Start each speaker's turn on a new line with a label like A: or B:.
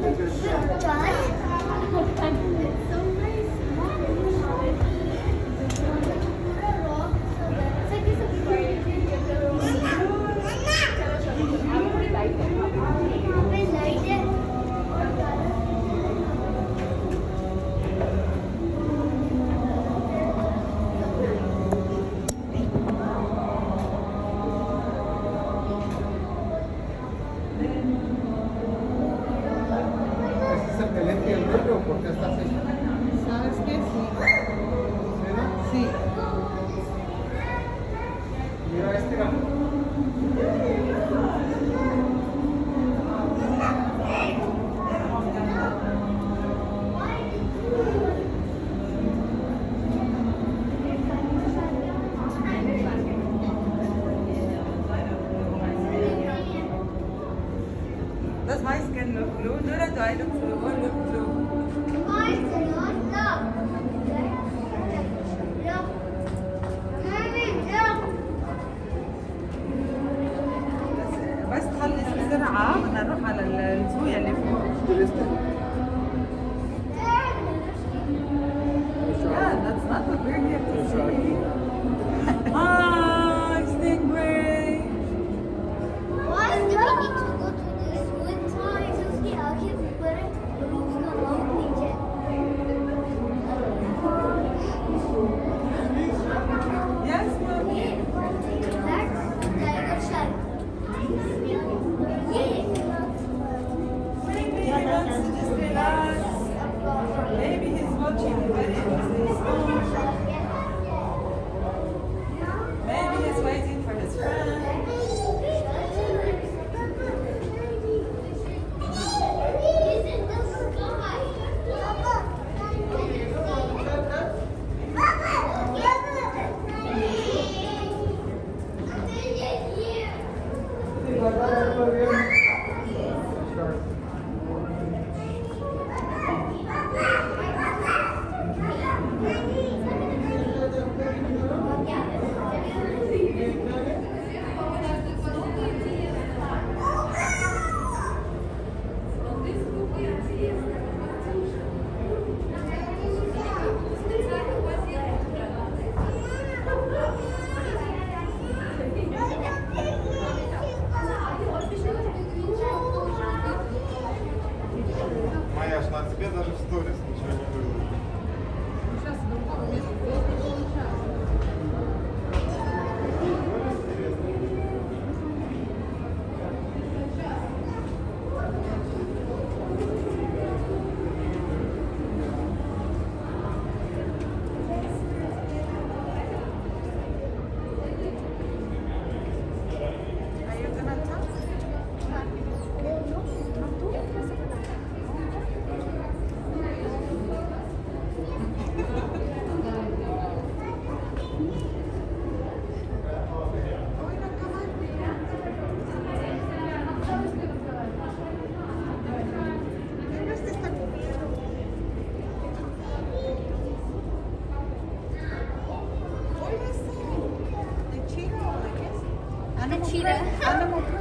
A: ¿Por qué estás ahí?
B: ¿Sabes qué? Sí.
A: ¿Sí?
B: Sí.
A: Mira este gato.
B: Das weiß kein look blue, nur das I look blue, one look blue. بس تخلص بسرعة بدنا نروح على الزوية اللي فوق. Yeah, that's not what we're here to see. Hi, Stingray.
C: Why do we need to go to this wood time? उसकी आँखें ऊपर है, उसका mouth नीचे।
B: Yes, ma'am.
C: That's tiger shark.
B: Maybe he wants to just relax. Maybe he's watching a very interesting show. Maybe he's waiting for his friend.
C: He's in the sky.
A: Моя ж на тебе даже в сторис ничего не выложит.
B: Сейчас в другом месте получается. Are you gonna talk?
C: The cheetah.
B: Animal